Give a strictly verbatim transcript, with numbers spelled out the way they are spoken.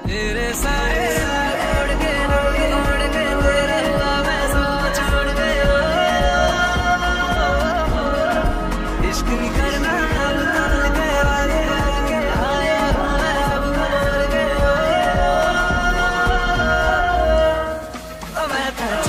तेरे सारे उड़ के उड़ के तेरा हुआ मैं सब छोड़ गया। इश्क नहीं करना अब तक के वादे करके आया हूँ मैं सब भूल गया। मैं